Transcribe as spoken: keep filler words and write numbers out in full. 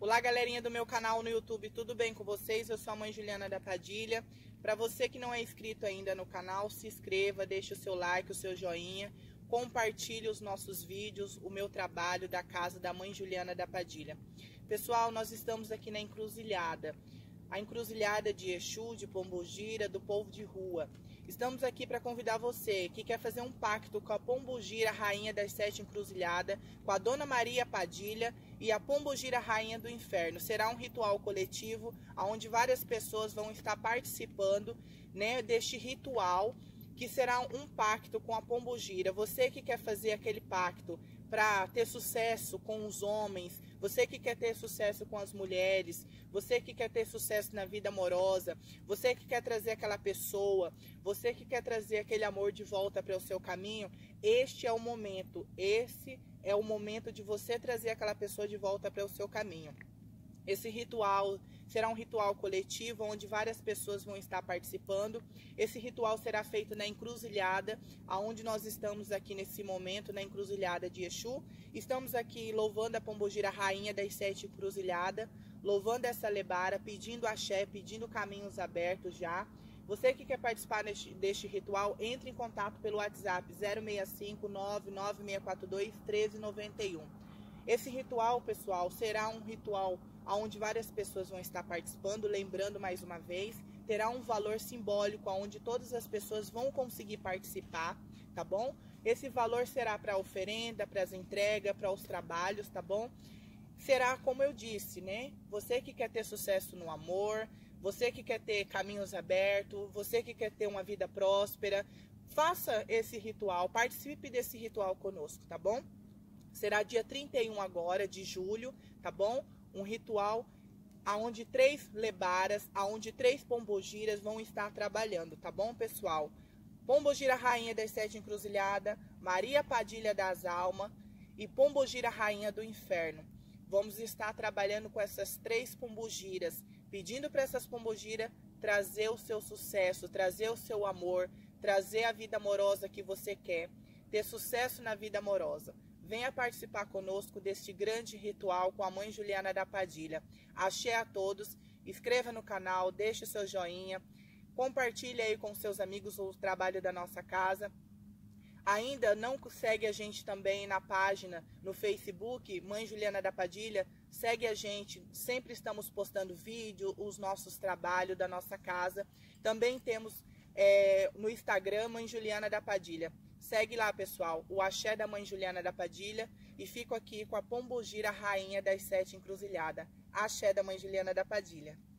Olá, galerinha do meu canal no YouTube, tudo bem com vocês? Eu sou a mãe Juliana da Padilha. Para você que não é inscrito ainda no canal, se inscreva, deixe o seu like, o seu joinha, compartilhe os nossos vídeos, o meu trabalho da casa da mãe Juliana da Padilha. Pessoal, nós estamos aqui na encruzilhada, a encruzilhada de Exu, de Pombogira, do povo de rua. Estamos aqui para convidar você que quer fazer um pacto com a Pombogira, rainha das sete encruzilhadas, com a Dona Maria Padilha e a Pombogira, rainha do inferno. Será um ritual coletivo, onde várias pessoas vão estar participando, né, deste ritual, que será um pacto com a Pombogira. Você que quer fazer aquele pacto para ter sucesso com os homens, você que quer ter sucesso com as mulheres, você que quer ter sucesso na vida amorosa, você que quer trazer aquela pessoa, você que quer trazer aquele amor de volta para o seu caminho, este é o momento, esse é o momento de você trazer aquela pessoa de volta para o seu caminho. Esse ritual será um ritual coletivo, onde várias pessoas vão estar participando. Esse ritual será feito na encruzilhada, aonde nós estamos aqui nesse momento, na encruzilhada de Exu. Estamos aqui louvando a Pombogira, rainha das sete encruzilhadas, louvando essa lebara, pedindo axé, pedindo caminhos abertos já. Você que quer participar deste, deste ritual, entre em contato pelo WhatsApp zero seis cinco, nove nove seis quatro dois, um três nove um. Esse ritual, pessoal, será um ritual onde várias pessoas vão estar participando, lembrando mais uma vez, terá um valor simbólico onde todas as pessoas vão conseguir participar, tá bom? Esse valor será para a oferenda, para as entregas, para os trabalhos, tá bom? Será, como eu disse, né? Você que quer ter sucesso no amor, você que quer ter caminhos abertos, você que quer ter uma vida próspera, faça esse ritual, participe desse ritual conosco, tá bom? Será dia trinta e um agora de julho, tá bom? Um ritual aonde três lebaras, aonde três pombogiras vão estar trabalhando, tá bom, pessoal? Pombogira, rainha das sete encruzilhadas, Maria Padilha das almas e Pombogira, rainha do inferno. Vamos estar trabalhando com essas três pombogiras, pedindo para essas pombogiras trazer o seu sucesso, trazer o seu amor, trazer a vida amorosa que você quer, ter sucesso na vida amorosa. Venha participar conosco deste grande ritual com a mãe Juliana da Padilha. Axé a todos, inscreva no canal, deixe o seu joinha, compartilhe aí com seus amigos o trabalho da nossa casa. Ainda não segue a gente também na página no Facebook, Mãe Juliana da Padilha? Segue a gente, sempre estamos postando vídeo, os nossos trabalhos da nossa casa. Também temos é, no Instagram, Mãe Juliana da Padilha. Segue lá, pessoal, o axé da mãe Juliana da Padilha, e fico aqui com a Pombogira, rainha das sete encruzilhadas. Axé da mãe Juliana da Padilha.